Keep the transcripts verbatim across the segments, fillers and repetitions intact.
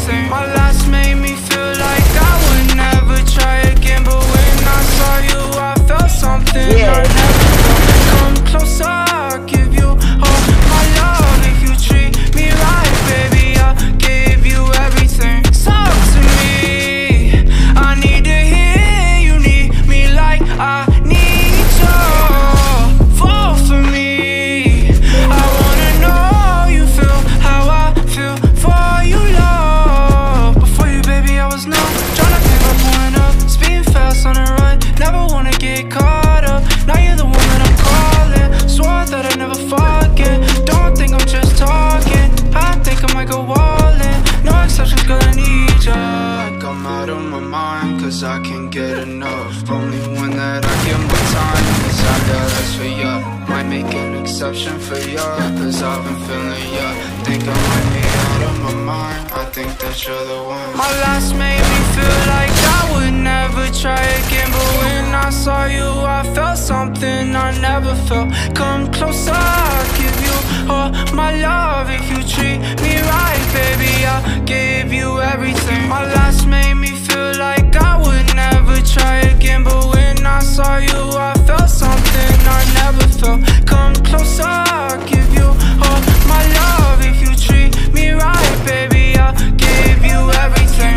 everything. My last made me feel like I would never try again, but when I saw you I felt something yeah. I never felt. Come closer, I'll give you all my love. If you treat me right, baby, I'll give you everything. Talk to me, I need to hear you need me like I need you. Fall for me, I wanna know you feel how I feel for you, love. Before you, baby, I was numb, tryna pick my point up, speeding fast on the run, never wanna get caught up. Now you're the one that I'm calling, swore that I'd never forget. Don't think I'm just talking, I think I might go all in. No exceptions, girl, I need ya. I'm out of my mind, cause I can't get enough. Only one that I give my time, cause I got eyes for ya. Might make an exception for ya, cause I've been feeling ya. Think I might be out of my mind, I think that you're the one. My last made me feel like I would never try again, but when I saw you I felt something I never felt. Come closer, I'll give you all my love. If you treat me right, baby, I'll give you everything. My last made me feel like I would never try again, but when I saw you I felt something I never felt. Come closer, I'll give you all my love. If you treat me right, baby, I'll give you everything.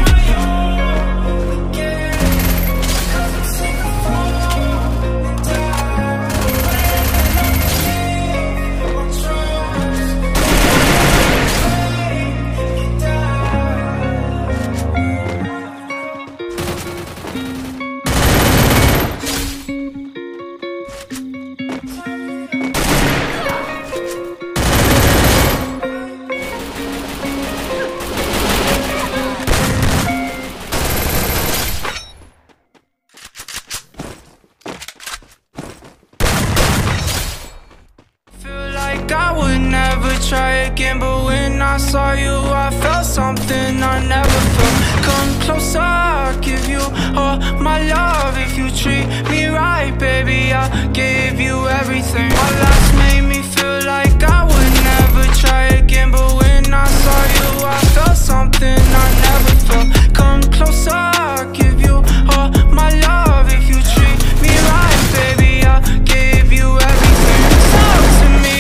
I would never try again, but when I saw you I felt something I never felt. Come closer, I'll give you all my love. If you treat me right, baby, I'll give you everything. My last made me feel like I would never try again, but when I saw you I felt something I never felt. Come closer, I'll give you all my love. If you treat me right, baby, I'll give you everything. Talk to me,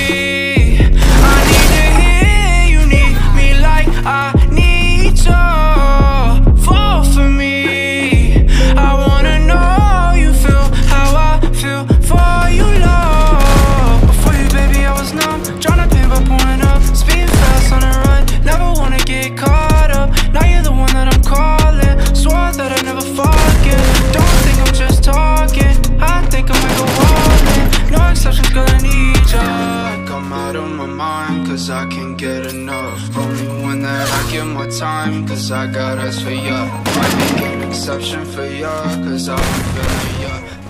I need you, fall for me. I wanna know you feel how I feel for you, love. Before you, baby, I was numb, tryna pin my point up, speeding fast on the run, never wanna get caught up. Now you're the one that I'm calling, swore that I'd never forget. Don't think I'm just talking, I think I might go all in. No exceptions, girl, I need ya. I'm out of my mind, cause I can't get enough. Only one that I give my time, cause I got eyes for ya. Might make an exception for ya, cause I've been feeling ya.